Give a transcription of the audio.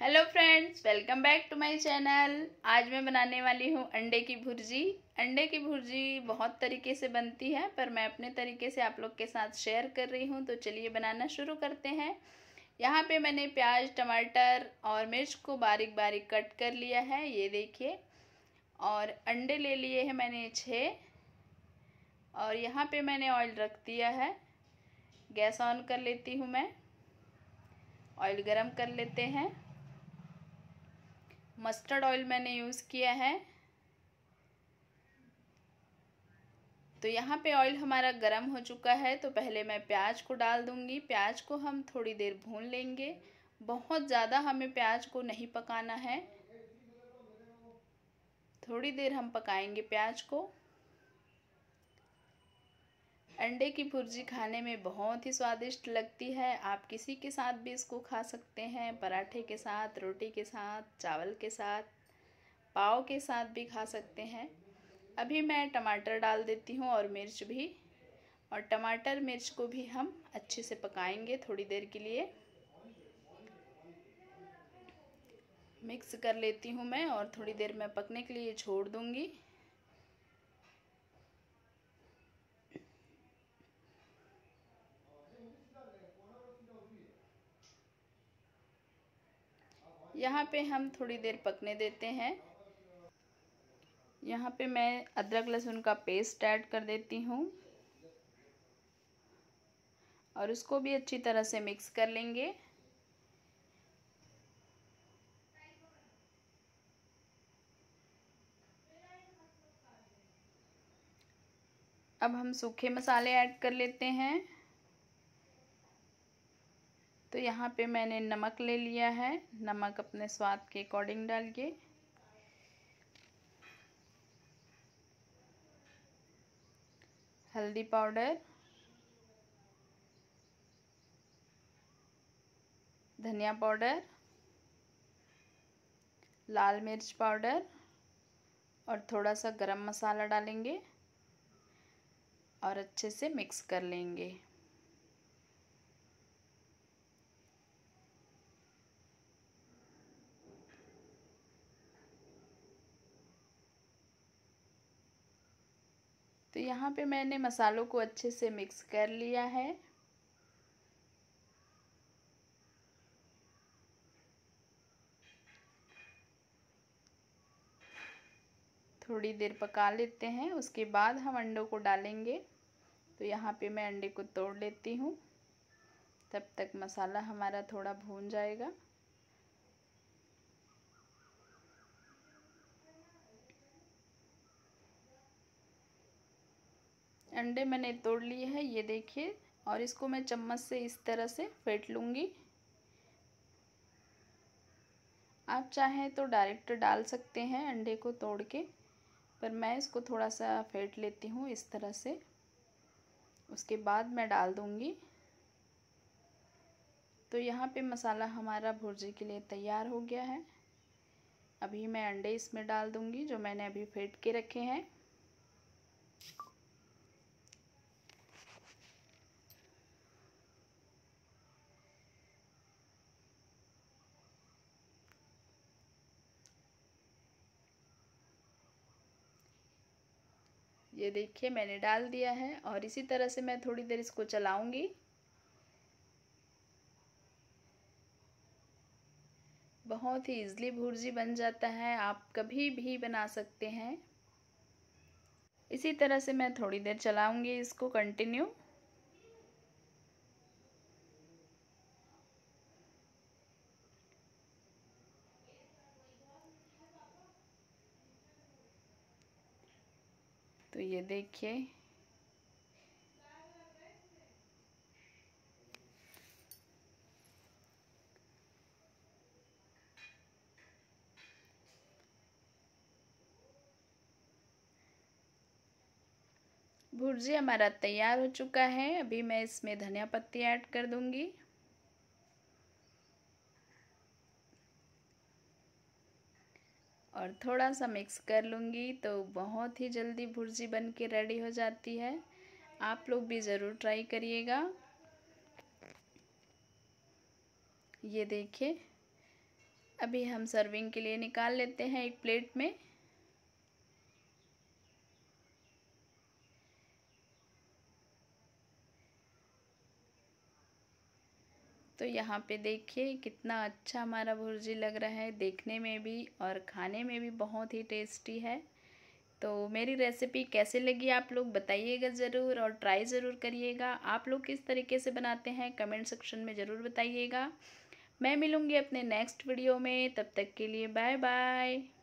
Hello friends, welcome back to my channel. आज मैं बनाने वाली हूँ अंडे की भुर्जी। अंडे की भुर्जी बहुत तरीके से बनती है, पर मैं अपने तरीके से आप लोग के साथ शेयर कर रही हूँ। तो चलिए बनाना शुरू करते हैं। यहाँ पे मैंने प्याज, टमाटर और मिर्च को बारीक बारीक कट कर लिया है, ये देखिए। और अंडे ले लिए हैं मैंने 6। और यहाँ पे मैंने ऑयल रख दिया है। गैस ऑन कर लेती हूँ मैं। ऑयल गरम कर लेते हैं। मस्टर्ड ऑयल मैंने यूज़ किया है। तो यहाँ पे ऑयल हमारा गरम हो चुका है, तो पहले मैं प्याज को डाल दूँगी। प्याज को हम थोड़ी देर भून लेंगे। बहुत ज़्यादा हमें प्याज को नहीं पकाना है, थोड़ी देर हम पकाएंगे प्याज को। अंडे की भुर्जी खाने में बहुत ही स्वादिष्ट लगती है। आप किसी के साथ भी इसको खा सकते हैं, पराठे के साथ, रोटी के साथ, चावल के साथ, पाव के साथ भी खा सकते हैं। अभी मैं टमाटर डाल देती हूँ और मिर्च भी। और टमाटर मिर्च को भी हम अच्छे से पकाएंगे थोड़ी देर के लिए। मिक्स कर लेती हूँ मैं और थोड़ी देर में पकने के लिए छोड़ दूँगी। यहाँ पे हम थोड़ी देर पकने देते हैं। यहाँ पे मैं अदरक लहसुन का पेस्ट ऐड कर देती हूँ और उसको भी अच्छी तरह से मिक्स कर लेंगे। अब हम सूखे मसाले ऐड कर लेते हैं। तो यहाँ पे मैंने नमक ले लिया है, नमक अपने स्वाद के अकॉर्डिंग डालिए। हल्दी पाउडर, धनिया पाउडर, लाल मिर्च पाउडर और थोड़ा सा गरम मसाला डालेंगे और अच्छे से मिक्स कर लेंगे। तो यहाँ पे मैंने मसालों को अच्छे से मिक्स कर लिया है। थोड़ी देर पका लेते हैं, उसके बाद हम अंडों को डालेंगे। तो यहाँ पे मैं अंडे को तोड़ लेती हूँ, तब तक मसाला हमारा थोड़ा भून जाएगा। अंडे मैंने तोड़ लिए हैं, ये देखिए। और इसको मैं चम्मच से इस तरह से फेंट लूँगी। आप चाहें तो डायरेक्ट डाल सकते हैं अंडे को तोड़ के, पर मैं इसको थोड़ा सा फेंट लेती हूँ इस तरह से। उसके बाद मैं डाल दूँगी। तो यहाँ पे मसाला हमारा भुर्जी के लिए तैयार हो गया है। अभी मैं अंडे इसमें डाल दूँगी जो मैंने अभी फेंट के रखे हैं। ये देखिए मैंने डाल दिया है और इसी तरह से मैं थोड़ी देर इसको चलाऊंगी। बहुत ही इजीली भुर्जी बन जाता है, आप कभी भी बना सकते हैं। इसी तरह से मैं थोड़ी देर चलाऊंगी इसको कंटिन्यू। तो ये देखिए भुर्जी हमारा तैयार हो चुका है। अभी मैं इसमें धनिया पत्ती ऐड कर दूंगी। और थोड़ा सा मिक्स कर लूँगी, तो बहुत ही जल्दी भुर्जी बन के रेडी हो जाती है। आप लोग भी ज़रूर ट्राई करिएगा। ये देखिए अभी हम सर्विंग के लिए निकाल लेते हैं एक प्लेट में। तो यहाँ पे देखिए कितना अच्छा हमारा भुर्जी लग रहा है, देखने में भी और खाने में भी बहुत ही टेस्टी है। तो मेरी रेसिपी कैसे लगी आप लोग बताइएगा ज़रूर और ट्राई ज़रूर करिएगा। आप लोग किस तरीके से बनाते हैं कमेंट सेक्शन में ज़रूर बताइएगा। मैं मिलूँगी अपने नेक्स्ट वीडियो में, तब तक के लिए बाय बाय।